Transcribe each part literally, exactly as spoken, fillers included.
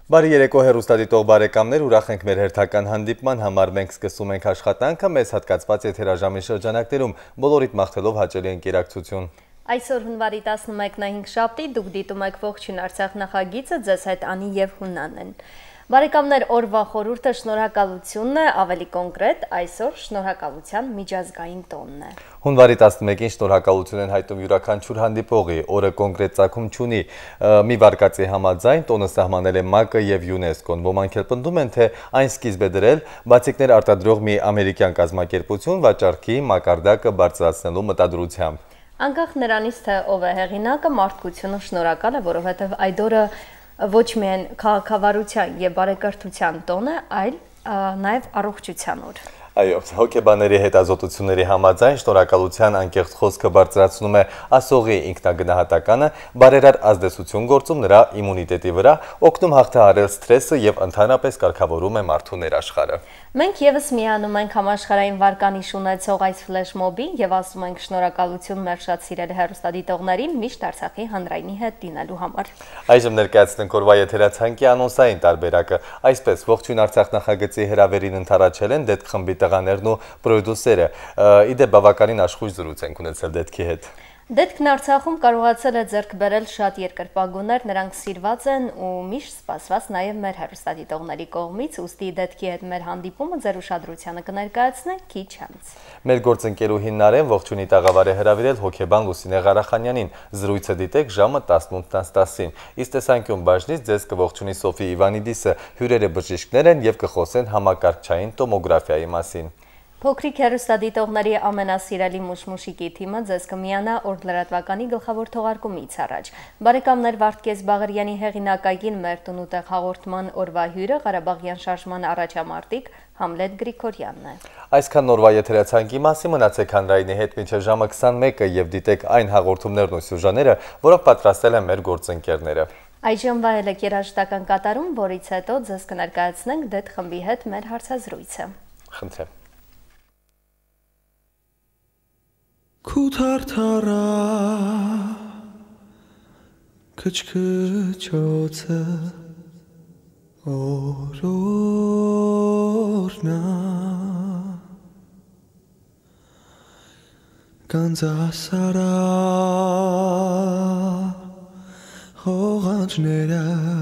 Բարի երեկո հեռուստադիտող բարեկամներ, ուրախ ենք մեր հերթական հանդիպման համար, մենք սկսում ենք աշխատանքը մեզ հատկացված եթերաժամի շրջանակներում, բոլորիդ մաղթելով հաճելի ընկերակցություն։ Այսօր հունվարի տասնմեկն է հինգշաբթի, դուք դիտում եք Ողջույն Արցախ նախագիծը, ձեզ հետ Անի և Հունանն են։ Բարեկամներ, օրվա խորհուրդը շնորհակալությունն է, ավելի կոնկրետ, այսօր շնորհակալության միջազգային տոնն է։ Հունվարի տասնմեկին շնորհակալություն են հայտնում յուրաքանչյուր հանդիպողի, օրը կոնկրետ ծագում չունի, մի վարկածի համաձայն տոնը սահմանել է ՄԱԿ-ը եւ ՅՈՒՆԵՍԿՕ-ն, ոմանք էլ պնդում են, թե այն սկիզբ է դրել բացիկներ արտադրող մի ամերիկյան կազմակերպություն վաճառքի մակարդակը բարձրացնելու մտադրությամբ։ Անկախ նրանից, թե ով է հեղինակը, մարդկությունը շնորհակալ է, որովհետև այդ օրը ոչ միայն քաղաքավարության եւ բարեկարգության տոն է, այլ նաեւ առողջության օր։ Այո, հոգեբանների հետազոտությունների համաձայն շնորհակալության անկեղծ խոսքը բարձրացնում է ասողի ինքնագնահատականը, բարերար ազդեցություն գործում նրա իմունիտետի վրա, օգնում հաղթահարել սթրեսը եւ ընդհանրապես կարգավորում է մարդու ներաշխարհը։ Մենք եւս միանում ենք համաշխարհային վարկանիշ ունեցող այս ֆլեշմոբին եւ ասում ենք շնորհակալություն մեր շատ սիրելի հեռուստադիտողներին միշտ Արցախի հանրայինի հետ դինելու համար։ Այժմ ներկայացնենք օրվա եթերացանկի անոնսային տարբերակը, այսպես Ողջույն Արցախ նախագծի հրավերին ընթառաջել են դետք խմբի տղաներն ու պրոդյուսերը, իդեպ բավականին աշխույժ զրույց ենք ունեցել դետքի հետ։ Դետքն Արցախում կարողացել է ձեռք բերել շատ երկրպագուներ, նրանք սիրված են ու միշտ սպասված նաև մեր հեռուստադիտողների կողմից, ուստի դետքի հետ մեր հանդիպումը ձեր ուշադրությանը կներկայացնենք քիչ անց։ Մեր գործընկերուհին Նարեն Ողջունի տաղավար է հրավիրել հոգեբան Լուսինե Ղարախանյանին, զրույցը դիտեք ժամը տասնութ տասին։ Իսկ տեսանկյուն բաժնից ձեզ կողջունի Սոֆի Իվանիդիսը, հյուրերը բժիշկներ են եւ կխոսեն համակարգչային տոմոգրաֆիայի մասին։ Փոքրիկ հեռուստադիտողների ամենասիրելի մուշմուշիկի թիմը ձեզ կմիանա օրդլրատվականի գլխավոր թողարկումից առաջ։ Բարեկամներ, Վարդգես Բաղարյանի հեղինակային մեր տուն ու տեղ հաղորդման օրվա հյուրը Ղարաբաղյան շարժման առաջամարտիկ Համլետ Գրիգորյանն է։ Այսքան նորվա եթերացանկի մասին, մնացեք հանրայինի հետ մինչև ժամը քսանմեկը եւ դիտեք այն հաղորդումներն ու սյուժեները, որոնք պատրաստել են մեր գործընկերները։ Այժմ վայել եք երաժշտական կատարում, որից հետո ձեզ կներկայացնենք դեթ խմբի հետ մեր հարցազրույցը։ Խնդրեմ։ Քութարթարա քչքչոցը օրորնա Կանզասարա հողանջները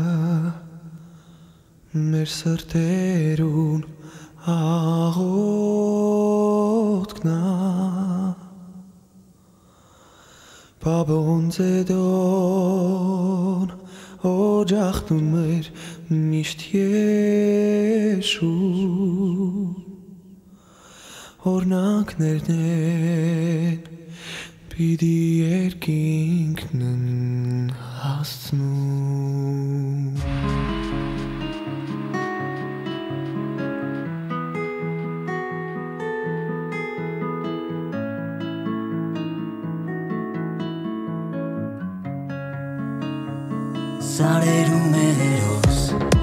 մեր սրտերուն աղոտքնա Բաբոն ձեդոն օջախտուն մեր միշտ եշու օրնակներն են պիդի երկինքն են հասցնում Սարերում երոս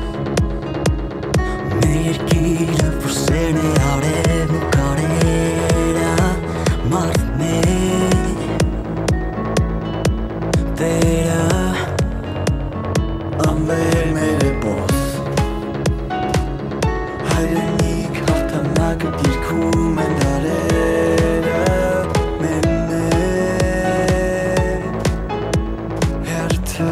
Մեր երկիրը վրսերն է արև ու կարերա Մարդն է Տերը Ամբեր մեր է բոս Հայրենիք հաղթանակը դիրքում են դարերը Մեն է հերթը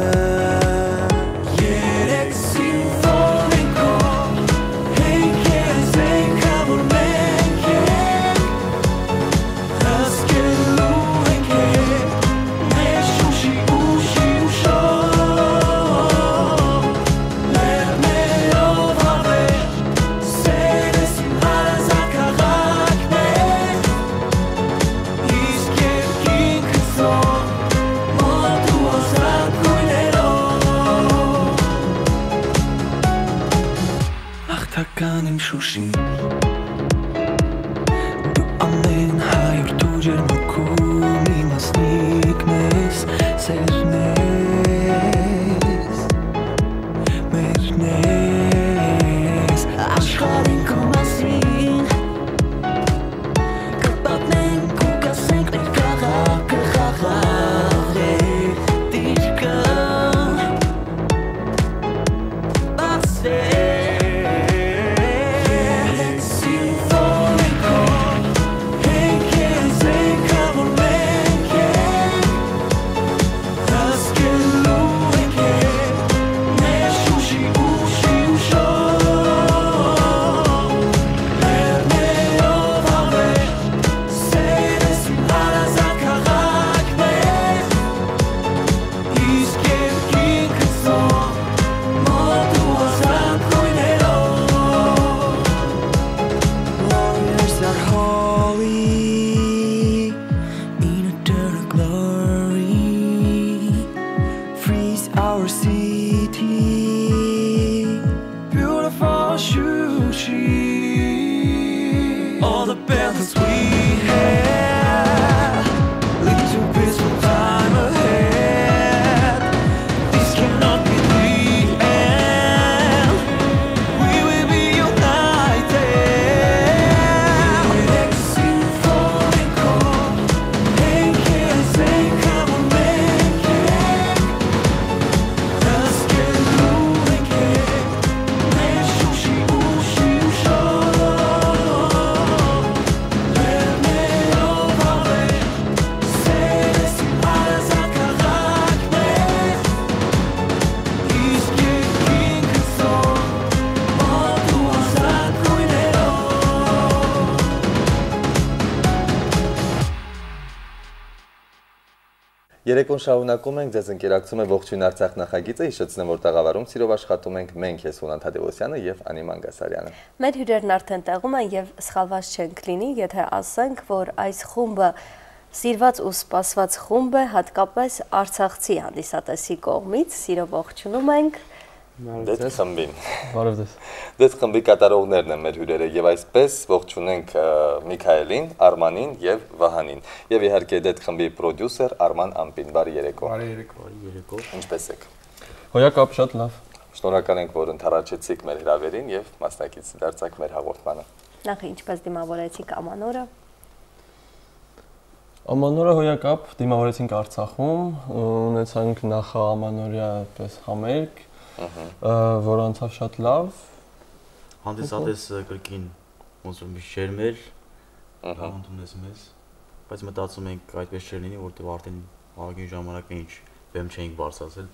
Հաղթականին շուշին Դու ամեն հայր դու ջերմուկում իմ ասնիկն ես Սերն ես Մերն ես Աշխարհին քո մասին Կպատմենք ու կասենք մեր քաղաքը խաղաղ է Դիրքը Երեկոն շարունակում ենք, ձեզ ընկերակցում է Ողջույն Արցախ նախագիծը, հիշեցնեմ, որ տաղավարում սիրով աշխատում ենք մենք, ես Հունան Թադևոսյանը եւ Անի Մանգասարյանը։ Մեր հյուրերն արդեն տեղում են եւ սխալված չենք լինի, եթե ասենք, որ այս խումբը սիրված ու սպասված խումբ է, հատկապես արցախցի հանդիսատեսի կողմից, սիրով ողջունում ենք։ Դեթ խմբին։ Բարև ձեզ։ Դեթ խմբի կատարողներն են մեր հյուրերը եւ այսպես ողջունենք Միքայելին, Արմանին եւ Վահանին։ Եվ իհարկե դեթ խմբի պրոդյուսեր Արման Ամպին։ Բարի երեկո։ Բարի երեկո, բարի երեկո։ Ինչպե՞ս եք։ Հոյակապ շատ լավ։ Շնորհակալ ենք, որ ընդառաջեցիք մեր հրավերին եւ մասնակից դարձաք մեր հաղորդմանը։ Նախ ինչպես դիմավորեցիք Ամանորը։ Ամանորը հոյակապ դիմավորեցինք Արցախում, ունեցանք նախ Ամանորյա պես համերգ, որ անցավ շատ լավ։ Հանդիսատես կրկին ոնց որ մի շերմեր, ընդունես մեզ, բայց մտածում ենք այդպես չէր լինի, որտեղ արդեն աղագին ժամանակը ինչ բեմ չէինք բարձրացել։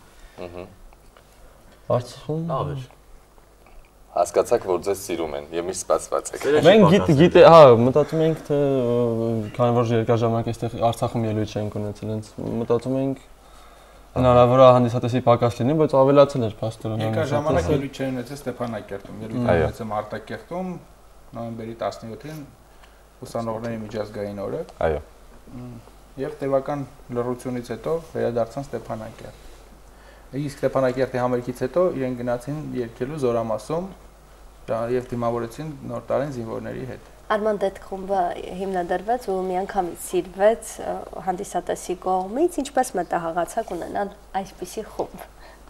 Արցախում լավ էր։ Հասկացաք, որ ձեզ սիրում են եւ միշտ սպասված եք։ Մենք գիտե, հա, մտածում ենք, թե քանի որ երկար ժամանակ այստեղ Արցախում ելույթ չենք ունեցել, հենց մտածում ենք հնարավոր է հանդիսատեսի պակաս լինի, բայց ավելացել էր փաստորեն։ Երկար ժամանակ ելույթ չէր ունեցել Ստեփանակերտում, ելույթ ունեցել Արտակերտում, նոյեմբերի տասնյոթին ուսանողների միջազգային օրը։ Այո։ Եվ տևական լռությունից հետո վերադարձան Ստեփանակերտ։ Իսկ Ստեփանակերտի համերգից հետո իրեն գնացին երգելու Զորամասում եւ դիմավորեցին նոր տարին զինվորների հետ։ Արման դեթ խումբը հիմնադրվեց ու միանգամից սիրվեց հանդիսատեսի կողմից, ինչպես մտահղացակ ունենալ այսպիսի խումբ։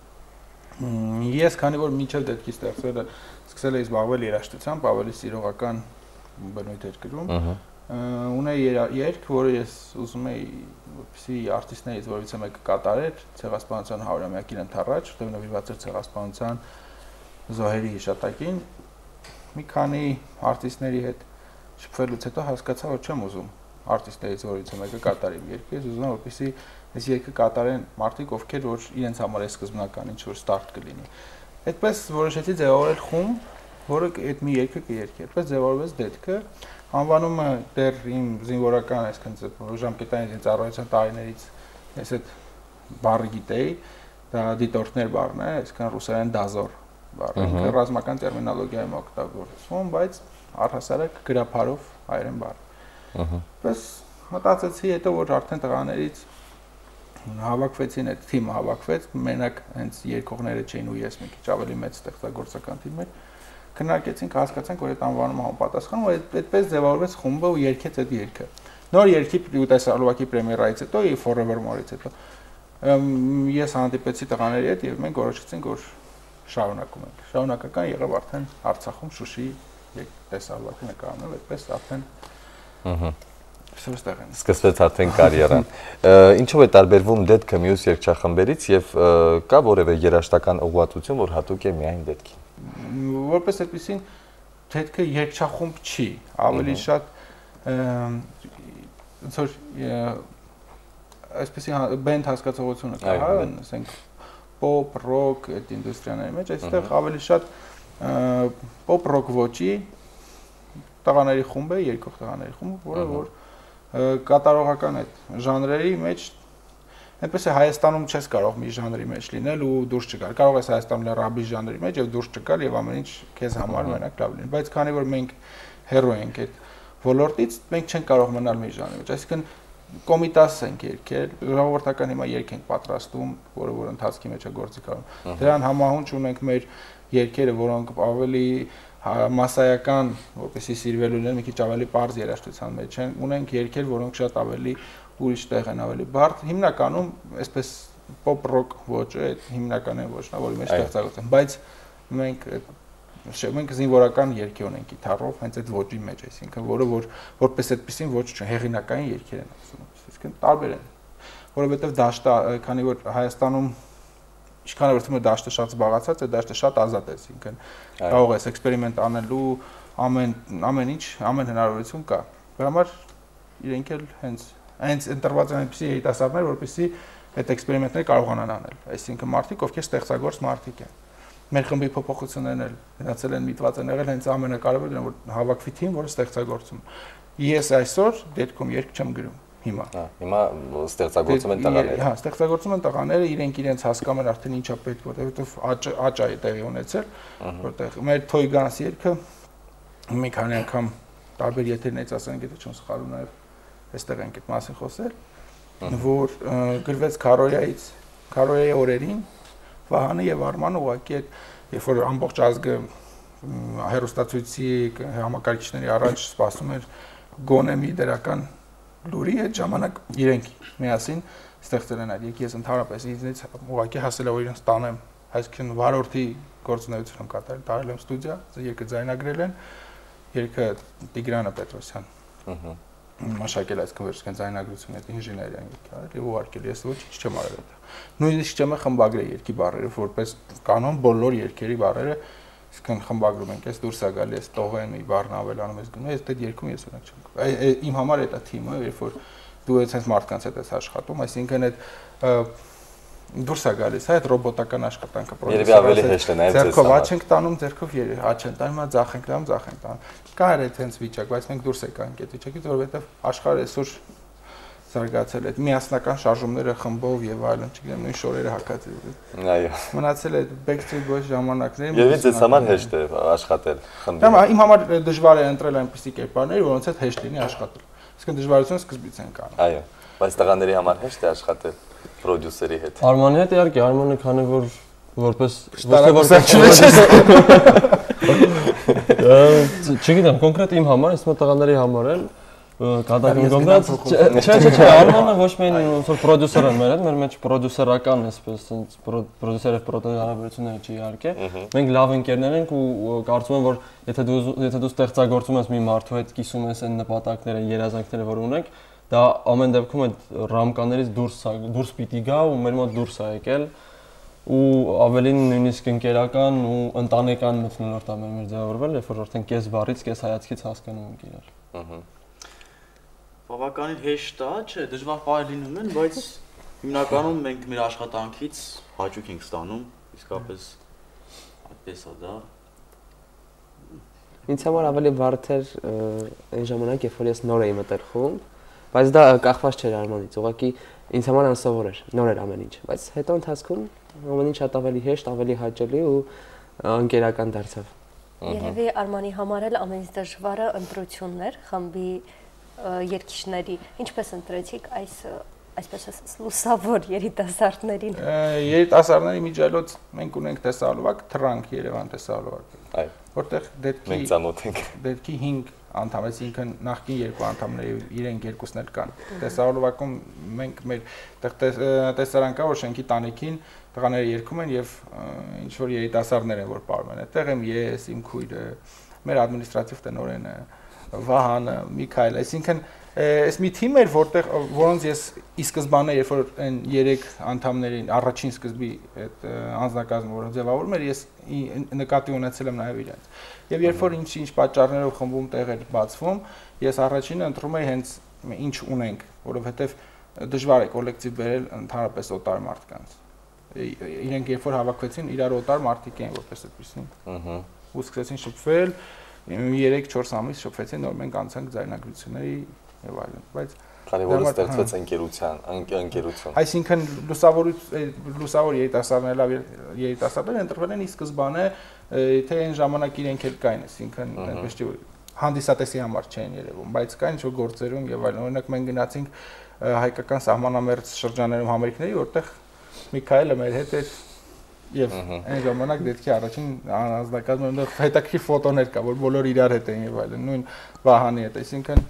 Ես քանի որ մինչև դետքի ստեղծելը սկսել էի զբաղվել երաժշտությամբ, ավելի սիրողական բնույթ էր գրում, ունեի երգ, որը ես ուզում էի, որպեսզի արտիստներից որևիցե մեկը կատարեր ցեղասպանության հարյուրամյակին ընդառաջ, որտեղ նվիրված էր ցեղասպանության զոհերի հիշատակին։ Մի քանի արտիստների հետ շփվելուց հետո հասկացա, որ չեմ ուզում արտիստներից որևիցե մեկը կատարի երգը, ես ուզում եմ, որպեսզի այս երգը կատարեն մարդիկ, ովքեր որ իրենց համար է սկզբնական ինչ-որ ստարտ կլինի։ Այդպես որոշեցի ձևավորել խումբ, որը այդ մի երգը կերկի։ Այդպես ձևավորվեց դետքը, անվանումը դեռ իմ զինվորական այսքան ժամկետային զինծառայության տարիներից ես այդ բառը գիտեի, դա դիտորդներ բառն է, այսքան ռուսերեն դազոր բառը, ինքը ռազմական տերմինոլոգիայում օգտագործվում, բայց առհասարակ գրափարով հայերեն բառ։ Պես մտածեցի հետո, որ արդեն տղաներից հավաքվեցին, այդ թիմը հավաքվեց, մենակ հենց երկողները չէին ու ես մի քիչ ավելի մեծ ստեղծագործական թիմ էր, քննարկեցինք, հասկացանք, որ այդ անվանումը համապատասխանում, ու այդպես ձևավորվեց խումբը ու երգեց այդ երգը։ Նոր երգի տեսարվակի պրեմիերայից հետո եւ Forevermore-ից հետո ես հանդիպեցի տղաների հետ եւ մենք որոշեցինք, որ շարունակում ենք։ Շարունակական եղավ արդեն Արցախում Շուշի տեսարվակը նկարահանել, այդպես արդեն Սկսվեց արդեն կարիերան։ Ինչով է տարբերվում դետքը մյուս երգչախմբերից եւ կա որևէ երաժշտական ուղղվածություն, որ հատուկ է միայն դետքին։ Որպես այդպեսին դետքը երգչախումբ չի, ավելի շատ ոնց որ այսպեսի բենդ հասկացողությունը կա, հա, ասենք pop, rock այդ ինդուստրիաների մեջ, այստեղ ավելի շատ pop rock ոճի տղաների խումբ է, երկող տղաների խումբ, որը որ կատարողական այդ ժանրերի մեջ այնպես է Հայաստանում չես կարող մի ժանրի մեջ լինել ու դուրս չգալ։ Կարող ես Հայաստանում լրաբի ժանրի մեջ եւ դուրս չգալ եւ ամեն ինչ քեզ համար մենակ լավ լինի, բայց քանի որ մենք հերո ենք այդ ոլորտից, մենք չենք կարող մնալ մի ժանրի մեջ, այսինքն կոմիտաս ենք երկել, ժողովրդական հիմա երգ ենք պատրաստում, որը որ ընթացքի մեջ է գործի կանում։ Դրան համահունչ ունենք մեր երգերը, որոնք ավելի մասսայական, որպեսզի սիրվելու լինեն, մի քիչ ավելի པարզ երաժշտության մեջ են, ունենք երգեր, որոնք շատ ավելի ուրիշ տեղ են, ավելի բարդ, հիմնականում այսպես pop rock ոճը այդ հիմնական է ոճն, որի մեջ ստեղծագործում, բայց մենք մենք զինվորական երգ ունենք գիտարով, հենց այդ ոճի մեջ, այսինքն որը որ որպես այդպեսին ոչ չէ, հեղինակային երգեր են ասում, այսինքն տարբեր են, որովհետև դաշտը, քանի որ Հայաստանում ինչքան որ թվում է դաշտը շատ զբաղացած է, դաշտը շատ ազատ է, այսինքն կարող ես էքսպերիմենտ անելու ամեն ամեն ինչ, ամեն հնարավորություն կա։ Դրա համար իրենք էլ հենց հենց ընտրված են այնպիսի երիտասարդներ, որպեսզի այդ էքսպերիմենտները կարողանան անել։ Այսինքն մարդիկ, ովքեր ստեղծագործ մարդիկ են։ Մեր խմբի փոփոխություններն էլ գնացել են միտված են եղել հենց ամենակարևորն է, որ հավաքվի թիմ, որը ստեղծագործում։ Ես այսօր դեպքում երգ չեմ գրում։ հիմա։ Հա, հիմա ստեղծագործում են տղաները։ Հա, ստեղծագործում են տղաները, իրենք իրենց հասկանում են արդեն ինչա պետք, որտեղ աճ աճ է տեղի ունեցել, որտեղ մեր Թոյ Գանս երգը մի քանի անգամ տարբեր եթերներից ասենք, եթե չեմ սխալվում, նաև այստեղ ենք այդ մասին խոսել, որ գրվեց Քարոյայից, Քարոյայի օրերին Վահանը եւ Արմանը ուղղակի այդ երբ որ ամբողջ ազգը հերոստացույցի համակարգիչների առաջ սպասում էր գոնե մի դրական լուրի, այդ ժամանակ իրենք միասին ստեղծել են այդ եկի ես ընդհանրապես ինձնից ուղղակի հասել է որ իրենց տանեմ, այսինքն վարորդի գործունեություն եմ կատարել, տարել եմ ստուդիա, երգը ձայնագրել են, երգը Տիգրանը Պետրոսյան։ Ահա մաշակել այսքան վերջին ձայնագրությունը այդ ինժեներիան եկել եւ ուղարկել ես ոչ ինչ չեմ արել դա նույնիսկ չեմ խմբագրել երկի բառերը որպես կանոն բոլոր երկերի բառերը իսկն խմբագրում ենք ես դուրս է գալի ես տողեն մի բառն ավելանում ես գնում ես այդ երկում ես ունենք չեմ իմ համար է դա թիմը երբ որ դու ես մարդկանց հետ ես աշխատում այսինքն այդ դուրս է գալիս հա այդ ռոբոտական աշխատանքը Երևի ավելի հեշտ է նաև ձերքով աչ ենք տանում ձերքով երևի աչ են տանում հիմա ձախ ենք տանում ձախ ենք տանում կա այդ հենց վիճակ բայց մենք դուրս եկանք այդ վիճակից որովհետև աշխարհը այսօր զարգացել է այդ միասնական շարժումները խմբով եւ այլն չգիտեմ նույն շորերը հակած այո մնացել է Backstreet Boys ժամանակներին Երևի ձեզ համար հեշտ է աշխատել խմբի Հիմա իմ համար դժվար է ընտրել այնպիսի կերպարներ որոնց հետ հեշտ լինի աշխատել իսկ դժվարությունը սկզբից են կանում Այո բայց տղաների համար հեշտ է աշխատել պրոդյուսերի հետ Արմանի հետ իհարկե Արմանը քանի որ որպես Չգիտեմ կոնկրետ իմ համար, իսկ տղաների համար էլ կատակում կոնկրետ չէ չէ չէ Արմանը ոչ միայն ոնց որ պրոդյուսեր է մեր հետ, մեր մեջ պրոդյուսերական այսպես պրոդյուսերը պրոդյուսեր հարաբերությունները չի իհարկե։ Մենք լավ ընկերներ ենք ու կարծում եմ որ եթե դու եթե դու ստեղծագործում ես մի մարդու հետ կիսում ես այն նպատակները, երազանքները, որ ունենք, դա ամեն դեպքում այդ ռամկաներից դուրս դուրս պիտի գա ու մեր մոտ դուրս է եկել ու ավելին նույնիսկ ընկերական ու ընտանեկան մթնոլորտ է մեր ձևավորվել, երբ որ արդեն կես բառից, կես հայացքից հասկանում ենք իրար։ Ահա։ Բավականին հեշտ է, չէ, դժվար բաներ լինում են, բայց հիմնականում մենք մեր աշխատանքից հաճույք ենք ստանում, իսկապես այդպես է դա։ Ինձ համար ավելի բարդ էր այն ժամանակ, երբ որ ես նոր էի մտել խումբ, բայց դա կախված չէր Արմանից, ուղղակի ինձ համար անսովոր էր, նոր էր ամեն ինչ, բայց հետո ընթացքում ամեն ինչ շատ ավելի հեշտ, ավելի հաճելի ու ընկերական դարձավ։ Երևի Արմանի համար էլ ամենից դժվարը ընտրությունն էր խմբի երգիչների, ինչպես ընտրեցիք այս այսպես ասած լուսավոր երիտասարդներին։ Երիտասարդների միջելոց մենք ունենք տեսահոլովակ, Թրանք Երևան տեսահոլովակը։ Այո։ Որտեղ դեպքի մենք ծանոթ ենք։ Դեպքի հինգ անդամ, այսինքն նախկին երկու անդամները իրենք երկուսն էլ կան։ Տեսահոլովակում մենք մեր տեսարան կա, որ շենքի տանիքին տղաները երգում են եւ ինչ որ երիտասարդներ են, որ պարում են։ Այդտեղ եմ ես, իմ քույրը, մեր ադմինիստրատիվ տնօրենը, Վահանը, Միքայել, այսինքն այս մի թիմ էր, որտեղ որոնց ես ի սկզբանե, երբ որ այն երեք անդամներին առաջին սկզբի այդ անձնակազմը որ ձևավորում էր, ես նկատի ունեցել եմ նաև իրենց։ Եվ երբ որ ինչ-ինչ պատճառներով խմբում տեղեր բացվում, ես առաջինը ընտրում եի հենց ինչ ունենք, որովհետև դժվար է կոլեկտիվ բերել ընդհանրապես օտար մարդկանց։ Իրենք երբ որ հավաքվեցին, իրար օտար մարդիկ էին որպես այդպեսին։ Ահա։ Ու սկսեցին շփվել, երեք-չորս ամիս շփվեցին, նոր մենք անցանք ձայնագրությունների եւ այլն, բայց քանի որ ստեղծվեց ընկերության, ընկերություն։ Այսինքն լուսավոր լուսավոր երիտասարդներ լավ երիտասարդներ ընտրվել են ի սկզբանե, թե այն ժամանակ իրենք էլ կային, այսինքն այնպես չէ հանդիսատեսի համար չեն երևում, բայց կային ինչ-որ գործերում եւ այլն։ Օրինակ մենք գնացինք հայկական սահմանամերձ շրջաներում համերգների, որտեղ Միքայելը մեր հետ էր եւ այն ժամանակ դեպքի առաջին անձնակազմը այնտեղ հետաքրքիր ֆոտոներ կա, որ բոլոր իրար հետ էին եւ այլն, նույն Վահանի հետ, այսինքն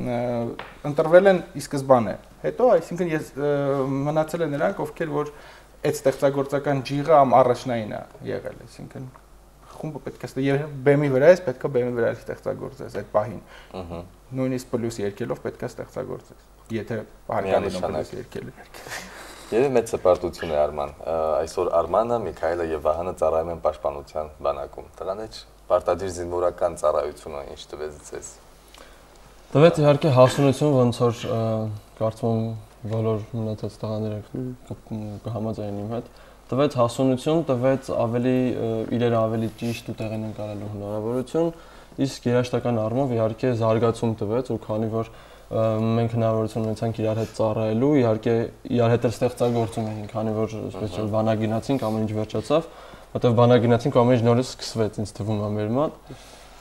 ընտրվել են ի սկզբանե։ Հետո, այսինքն ես մնացել են նրանք, ովքեր որ այդ ստեղծագործական ջիղը ամ առաջնային է եղել, այսինքն խումբը պետք է ստեղ բեմի վրա է, պետք է բեմի վրա ստեղծագործես այդ պահին։ Ահա։ Նույնիսկ պլյուս երկելով պետք է ստեղծագործես, եթե հարկավոր պլյուս երկել։ Եվ մեծ հպարտություն է Արման։ Այսօր Արմանը, Միքայելը եւ Վահանը ծառայում են պաշտպանության բանակում։ Դրանից պարտադիր զինվորական ծառայությունը ինչ տվեց ձեզ։ Տվեց իհարկե հասունություն, ոնց որ կարծում եմ բոլոր մնացած տղաները կհամաձայնեն իմ հետ։ Տվեց հասունություն, տվեց ավելի իրեր ավելի ճիշտ ու տեղին ընկալելու հնարավորություն, իսկ երաշտական առումով իհարկե զարգացում տվեց, ու քանի որ մենք հնարավորություն ունեցանք իրար հետ ծառայելու, իհարկե իրար հետ էլ ստեղծագործում էինք, քանի որ այսպես որ բանագնացինք, ամեն ինչ վերջացավ, որտեղ բանագնացինք ամեն ինչ նորից սկսվեց, ինձ թվում է մեր մոտ։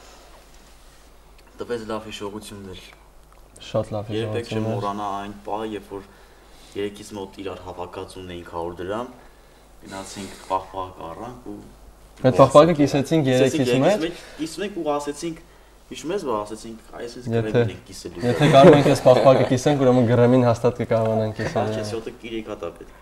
Տվեց լավ հիշողություններ։ Շատ լավ հիշողություններ։ Երբեք չեմ մոռանա այն պահը, երբ որ երեքից մոտ իրար հավաքած ունեինք հարյուր դրամ, գնացինք պաղպաղ առանք ու այդ պաղպաղը կիսեցինք երեքից մեջ, կիսում ենք ու ասեցինք Իշում ես, որ ասեցինք, այսպես գրեմին ենք կիսելու։ Եթե կարող ենք այս պաղպաղը կիսենք, ուրեմն գրեմին հաստատ կկարողանանք կիսել։ Չէ, սյոտը կիրեկ հատա պետք։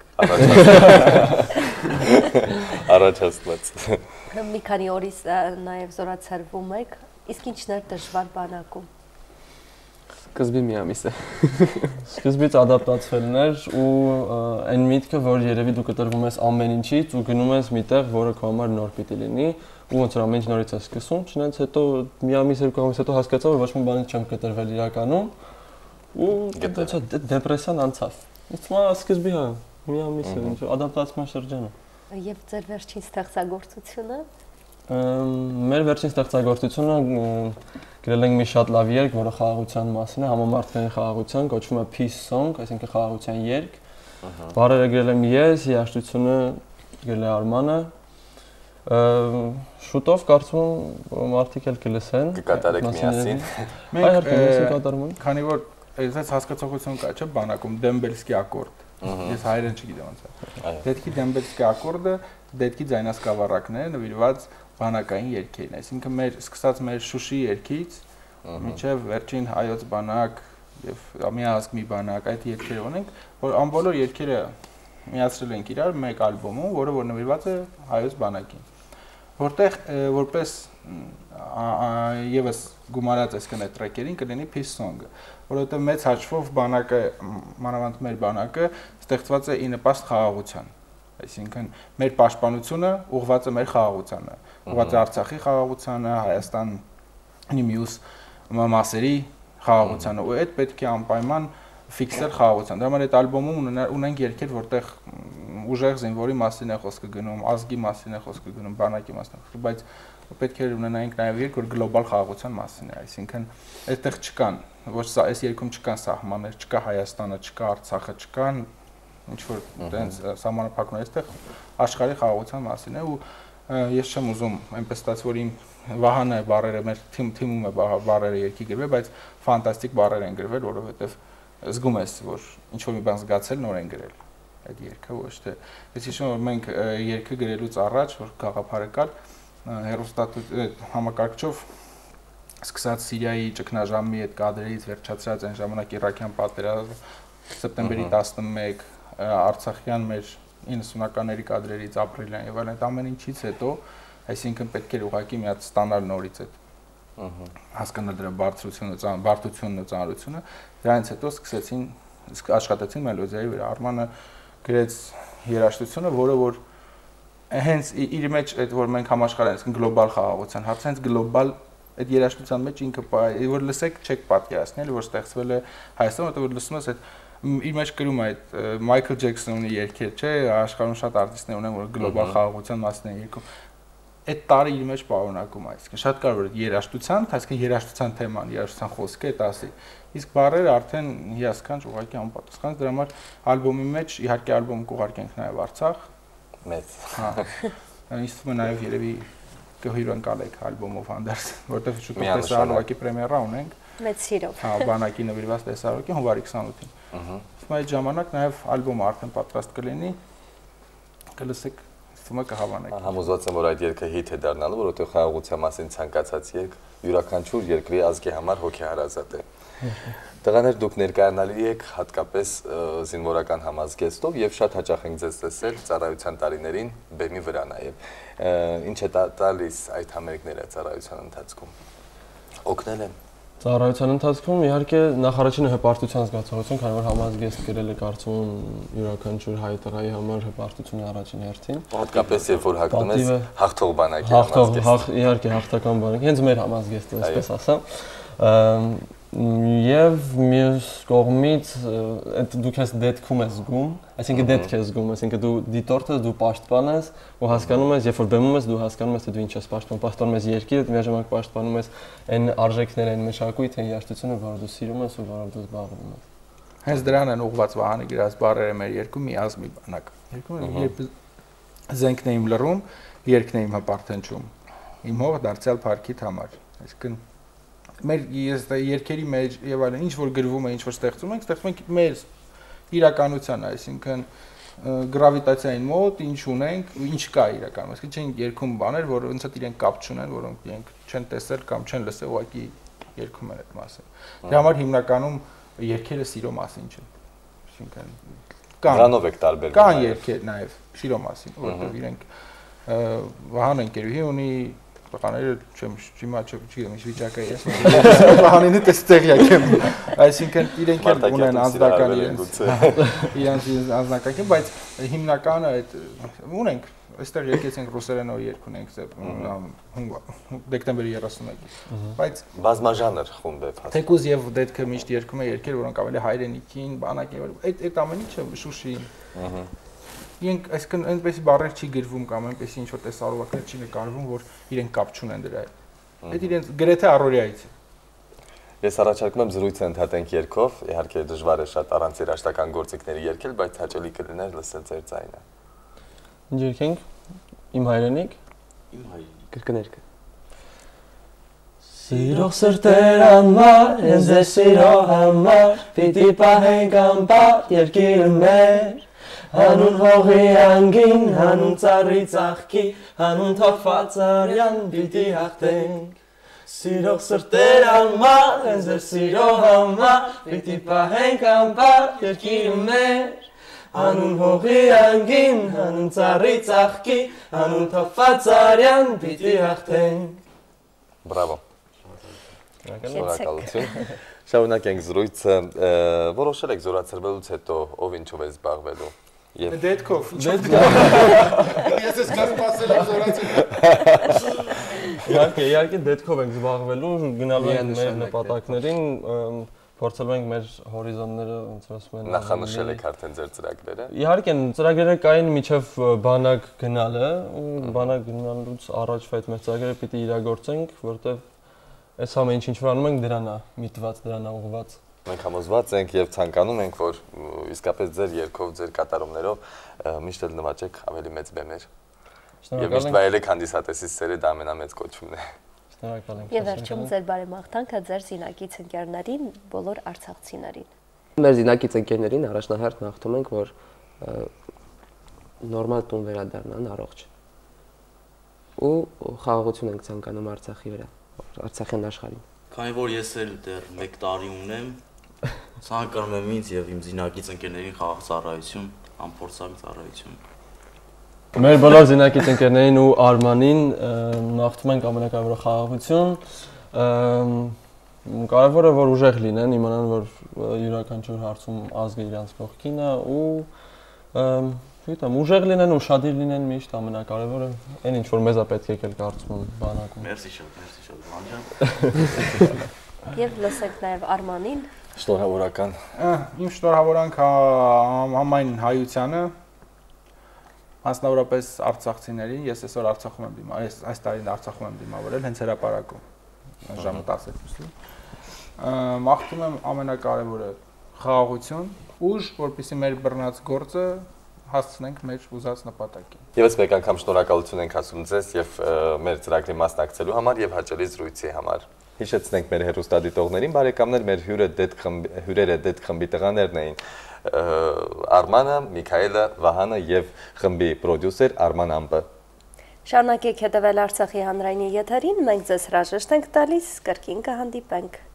Առաջացված։ Մի քանի օրից նաև զորացրվում եք, իսկ ինչն էր դժվար բանակում։ Սկզբի մի ամիս է։ Սկզբից ադապտացվելն էր ու այն միտքը, որ երևի դու կտրվում ես ամեն ինչից ու գնում ես միտեղ, որը քո համար նոր պիտի լինի ու ոնց որ ամեն ինչ նորից է սկսում, չնայած հետո մի ամիս երկու ամիս հետո հասկացա, որ ոչ մի բանից չեմ կտրվել իրականում ու դեպի դեպրեսիան անցավ։ Իսկ մա սկզբի հա մի ամիս է, ինչ ադապտացման շրջանը։ Եվ ձեր վերջին ստեղծագործությունը։ Մեր վերջին ստեղծագործությունը գրել ենք մի շատ լավ երգ, որը խաղաղության մասին է, համամարտկային խաղաղության, կոչվում է Peace Song, այսինքն խաղաղության երգ։ Բառերը գրել եմ ես, երաժշտությունը գրել է Արմանը։ Շուտով կարծում եմ մարդիկ էլ կլսեն։ Կկատարեք միասին։ Մենք քանի որ այսպես հասկացողություն կա, չէ՞, բանակում դեմբելսկի ակորդ։ Ես հայերեն չգիտեմ ոնց է։ Դետքի դեմբելսկի ակորդը դետքի ձայնասկավառակն է, նվիրված բանակային երգերին, այսինքն մեր սկսած մեր Շուշի երգից մինչև վերջին հայոց բանակ եւ միահասկ մի բանակ այդ երգերը ունենք, որ ամբողջ երգերը միացրել ենք իրար մեկ ալբոմում, որը որ նվիրված է հայոց բանակին։ Որտեղ որպես եւս գումարած այսքան այդ տրեքերին կլինի Peace Song-ը, որովհետեւ մեծ հաշվով բանակը, մանավանդ մեր բանակը ստեղծված է ի նպաստ խաղաղության։ Այսինքն մեր պաշտպանությունը ուղղված է մեր խաղաղությանը, ուղղված է Արցախի խաղաղությանը, Հայաստանի մյուս մասերի խաղաղությանը, ու այդ պետք է անպայման ֆիքսել խաղաղության։ Դրա համար այդ ալբոմում ունենք երգեր, որտեղ ուժեղ զինվորի մասին է խոսքը գնում, ազգի մասին է խոսքը գնում, բանակի մասին է խոսքը, բայց պետք է ունենայինք նաև երգ, որ գլոբալ խաղաղության մասին է, այսինքն այդտեղ չկան, ոչ սա այս երգում չկան սահմաններ, չկա Հայաստանը, չկա Արցախը, չկան ինչ որ տենց սահմանափակումներ, այստեղ աշխարհի խաղաղության մասին է ու ես չեմ ուզում այնպես ստաց որ իմ Վահանը բառերը մեր թիմ թիմում է բառերը երգի գրվել, բայց ֆանտաստիկ բառեր են գրվել, որովհետև զգում ես, որ ինչ որ մի բան զգացել նոր են գրել այդ երգը, ոչ թե ես հիշում եմ որ մենք երգը գրելուց առաջ, որ գաղափարը կար, հերոստատու համակարգչով սկսած Սիրիայի ճգնաժամի այդ կադրերից վերջացած այն ժամանակ Իրաքյան պատերազմը, սեպտեմբերի տասնմեկ, Արցախյան մեր իննսունականների կադրերից ապրիլյան եւ այլն, այդ ամեն ինչից հետո, այսինքն պետք էր ուղղակի մի հատ ստանալ նորից այդ հասկանալ դրա բարձրությունը, բարդությունն ու ծանրությունը, դրանից հետո սկսեցին աշխատեցին մելոդիայի վրա, Արմանը գրեց երաժշտությունը, որը որ հենց իր մեջ այդ որ մենք համաշխարհային, այսինքն գլոբալ խաղաղության, հարցը հենց գլոբալ այդ երաժշտության մեջ ինքը որ լսեք չեք պատկերացնել, որ ստեղծվել է Հայաստանում, որտեղ որ լսում ես այդ իր մեջ գրում է այդ Մայքլ Ջեքսոնի երգեր, չէ, աշխարհում շատ արտիստներ ունեն, որ գլոբալ խաղաղության մասին են երգում։ Այդ տարը իր մեջ պարունակում է, այսինքն շատ կարևոր է երաժշտության, այսինքն երաժշտության թեման, երաժշտության խոսքը այդ ասի։ Իսկ բառերը արդեն հիասքանչ ուղղակի անպատասխան, դրա համար ալբոմի մեջ իհարկե ալբոմ կուղարկենք նաև Արցախ։ Մեծ։ Հա։ Ինձ թվում է նաև երևի կհյուրընկալեք ալբոմով հանդերձ, որտեղ շուտով տեսարողակի պրեմիերա ունենք։ Մեծ սիրով։ Հա, բանակի նվիրված տեսարողակի հունվարի քսանութին։ Ահա։ Այդ ժամանակ նաև ալբոմը արդեն պատրաստ կլինի։ Կլսեք, թվում է կհավանեք։ Համոզված եմ, որ այդ երգը հիթ է դառնալու, որովհետև խաղաղության մասին ցանկացած երգ յուրաքանչյուր երկրի ազգի համար հոգեհարազատ է։ Տղաներ, դուք ներկայանալի եք հատկապես զինվորական համազգեստով եւ շատ հաճախ ենք ձեզ տեսել ծառայության տարիներին բեմի վրա նաեւ։ Ինչ է տալիս այդ համերգները ծառայության ընթացքում։ Օգնել են։ Ծառայության ընթացքում իհարկե նախարարինը հպարտության զգացողություն, քանի որ համազգեստ գրել է կարծում յուրաքանչյուր հայ տղայի համար հպարտություն առաջին հերթին։ Հատկապես երբ որ հագնում ես հաղթող բանակի համազգեստ։ Հաղթող, իհարկե հաղթական բանակ, հենց մեր համազգեստը, այսպես ասեմ։ Եվ մյուս կողմից այդ դուք ես դետքում ես զգում, այսինքն դետք ես զգում, այսինքն դու դիտորդ ես, դու պաշտպան ես, ու հասկանում ես, երբ որ բեմում ես, դու հասկանում ես, թե դու ինչ ես պաշտպանում, պաշտպանում ես երկիրը, միաժամանակ պաշտպանում ես այն արժեքները, այն մշակույթը, այն երաժշտությունը, որը դու սիրում ես ու որով դու զբաղվում ես։ Հենց դրան են ուղղված Վահանի գրած բառերը մեր երկու միազմի բանակ։ Երկու երբ զենքն է իմ լռում, երկն է իմ հպարթենչում։ Իմ հողը դարձյալ парքիդ համար։ Այսինքն մեր ես երկերի մեջ եւ այլն ինչ որ գրվում է, ինչ որ ստեղծում ենք, ստեղծում ենք մեր իրականությանը, այսինքն գրավիտացիային մոտ ինչ ունենք, ինչ կա իրականում, այսինքն չեն երկում բաներ, որ ոնց է իրենք կապ չունեն, որոնք իրենք չեն տեսել կամ չեն լսել, ուղղակի երկում են այդ մասին։ Դրա համար հիմնականում երկերը սիրո մասին չեն։ Այսինքն կան Դրանով եք տարբերվում։ Կան երկեր նաեւ սիրո մասին, որովհետեւ իրենք Վահան ընկերուհի ունի տղաները չեմ հիմա չգիտեմ ինչ վիճակա է ես Վահանինը տեստեղյակ եմ այսինքն իրենք էլ ունեն անձնական իրենց իրենց անձնական բայց հիմնականը այդ ունենք այստեղ եկեցինք ռուսերենով երգ ունենք դեկտեմբերի երեսունեկի բայց բազմաժանր խումբ է փաստորեն թեկուզ եւ դետքը միշտ երգում է երգեր որոնք ավելի հայրենիքին բանակի այդ այդ ամեն ինչը Շուշին Իրենք այսքան այնպես բառեր չի գրվում կամ այնպես ինչ որ տեսարողակներ չի նկարվում, որ իրենք կապ չունեն դրա հետ։ Այդ իրենց գրեթե առօրյայից է։ Ես առաջարկում եմ զրույցը ընդհատենք երգով, իհարկե դժվար է շատ առանց երաժշտական գործիքների երգել, բայց հաճելի կլիներ լսել ձեր ձայնը։ Ինչ երգենք։ Իմ հայրենիք։ Իմ հայրենիք։ Կրկներկը։ Սիրող սրտեր անմար, հենց ձեր սիրո համար, պիտի պահենք անպատ երկիրը մեր Հանուն հողի անգին, հանուն ծառի ծաղկի, հանուն թափված արյան պիտի հաղթենք Սիրող սրտեր անմար, հենց ձեր սիրո համար, պիտի պահենք անպատ երկիրը մեր Հանուն հողի անգին, հանուն ծառի ծաղկի, հանուն թափված արյան պիտի հաղթենք Բրավո Շնորհակալություն Շարունակենք զրույցը, որոշել եք զորացրվելուց հետո ով ինչով է զբաղվելու Դետքով Ես ես կար սպասել եմ զորացել Իհարկե, իհարկե դետքով ենք զբաղվելու, գնալու ենք մեր նպատակներին, փորձելու ենք մեր հորիզոնները ոնց ասում են Նախանշել եք արդեն ձեր ծրագրերը Իհարկե, ծրագրերը կային միջև բանակ գնալը ու բանակ գնալուց առաջ այդ մեր ծրագրերը պիտի իրագործենք, որտեղ այս ամեն ինչ ինչ որ անում ենք դրանա միտված, դրանա ուղղված Մենք համոզված ենք եւ ցանկանում ենք, որ իսկապես ձեր երգով, ձեր կատարումներով միշտ էլ նվաճեք ավելի մեծ բեմեր։ Եվ միշտ վայելեք հանդիսատեսի սերը դա ամենամեծ կոչումն է։ Շնորհակալ ենք։ Եվ վերջում ձեր բարեմաղթանքը ձեր զինակից ընկերներին, բոլոր արցախցիներին։ Մեր զինակից ընկերներին առաջնահերթ մաղթում ենք, որ նորմալ տուն վերադառնան առողջ։ Ու խաղաղություն ենք ցանկանում Արցախի վրա, Արցախյան աշխարհին։ Քանի որ ես էլ դեռ մեկ տարի ունեմ, ցանկանում եմ ինձ եւ իմ զինակից ընկերներին խաղաղ ծառայություն, անփորձակ ծառայություն։ Մեր բոլոր զինակից ընկերներին ու Արմանին մաղթում ենք ամենակարևորը խաղաղություն, կարևորը որ ուժեղ լինեն, իմանան որ յուրաքանչյուր հարցում ազգը իրանց կողքին է ու գիտեմ ուժեղ լինեն ու շադիր լինեն միշտ ամենակարևորը այն ինչ որ մեզ է պետք եկել կարծում եմ բանակում։ Մերսի շատ, մերսի շատ Վանջան։ Եվ լսենք նաև Արմանին։ Շնորհավորական։ Իմ շնորհավորանք համայն հայությանը, մասնավորապես արցախցիներին, ես այսօր Արցախում եմ դիմա, այս այս տարին Արցախում եմ դիմավորել հենց հրապարակում ժամը տասներկուսին։ Մաղթում եմ ամենակարևորը խաղաղություն, ուժ, որպեսզի մեր բռնած գործը հասցնենք մեր ուզած նպատակին։ Եվս մեկ անգամ շնորհակալություն ենք ասում ձեզ եւ մեր ծրագրի մասնակցելու համար եւ հաճելի զրույցի համար։ Հիշեցնենք մեր հեռուստադիտողներին, բարեկամներ, մեր հյուրը դեթ խմբի հյուրերը դեթ խմբի տղաներն էին Արմանը, Միքայելը, Վահանը եւ խմբի պրոդյուսեր Արման Ամպը։ Շարունակեք հետևել Արցախի հանրայինի եթերին, մենք ձեզ հրաժեշտ ենք տալիս, կրկին կհանդիպենք։